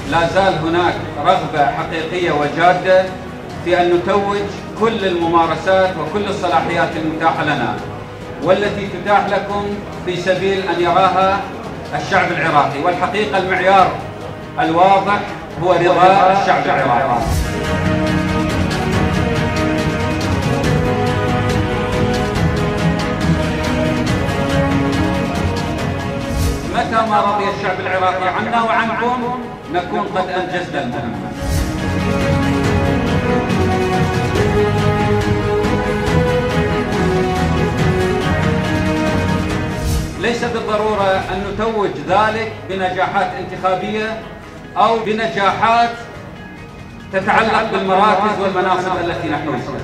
لا زال هناك رغبة حقيقية وجادة في أن نتوج كل الممارسات وكل الصلاحيات المتاحة لنا والتي تتاح لكم في سبيل أن يراها الشعب العراقي. والحقيقة المعيار الواضح هو رضا الشعب العراقي. متى ما رضي الشعب العراقي عنا وعنكم نكون قد أنجزنا المهمة. ليس بالضرورة أن نتوج ذلك بنجاحات انتخابية أو بنجاحات تتعلق بالمراكز والمناصب التي نحوزها.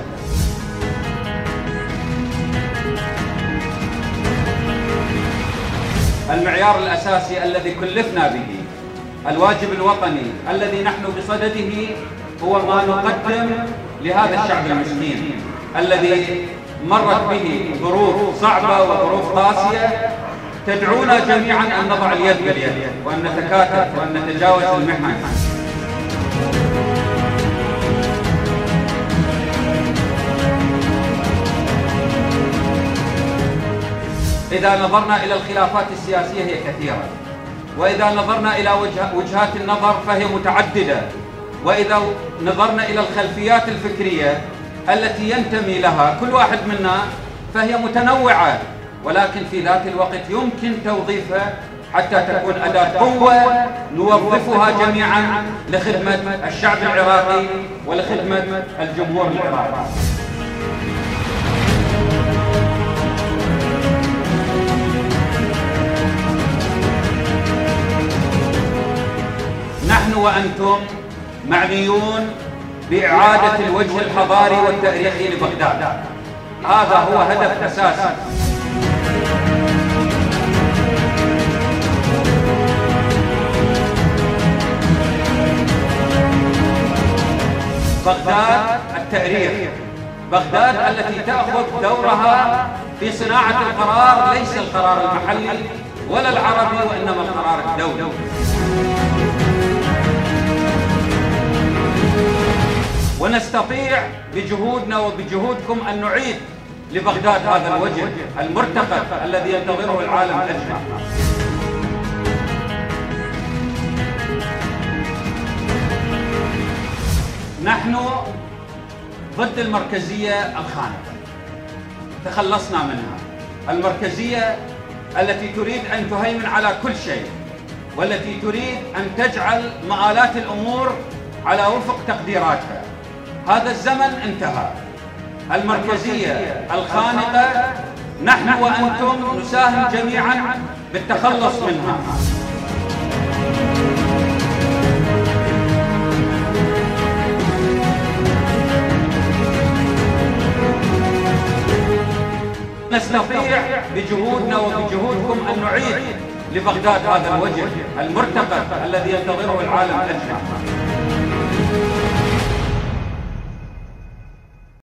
المعيار الأساسي الذي كلفنا به، الواجب الوطني الذي نحن بصدده، هو ما نقدم لهذا الشعب المسكين الذي مرت به ظروف صعبة وظروف قاسية تدعونا جميعا أن نضع اليد باليد وأن نتكاتف وأن نتجاوز المحن. إذا نظرنا إلى الخلافات السياسية هي كثيرة، وإذا نظرنا إلى وجهات النظر فهي متعددة، وإذا نظرنا إلى الخلفيات الفكرية التي ينتمي لها كل واحد منا فهي متنوعة، ولكن في ذات الوقت يمكن توظيفها حتى تكون أداة قوة نوظفها جميعا لخدمة الشعب العراقي ولخدمة الجمهور العراقي. نحن وأنتم معنيون بإعادة الوجه الحضاري والتاريخي لبغداد. هذا هو هدف أساسي. بغداد التاريخ، بغداد التي تأخذ دورها في صناعة القرار، ليس القرار المحلي ولا العربي وإنما القرار الدولي. ونستطيع بجهودنا وبجهودكم أن نعيد لبغداد هذا الوجه المرتقب الذي ينتظره العالم أجمع. نحن ضد المركزية الخانقة، تخلصنا منها. المركزية التي تريد أن تهيمن على كل شيء، والتي تريد أن تجعل مآلات الأمور على وفق تقديراتها. هذا الزمن انتهى. المركزية الخانقة نحن وأنتم نساهم جميعا بالتخلص منها. نستطيع بجهودنا وبجهودكم أن نعيد لبغداد هذا الوجه المرتقب الذي ينتظره العالم أجمع.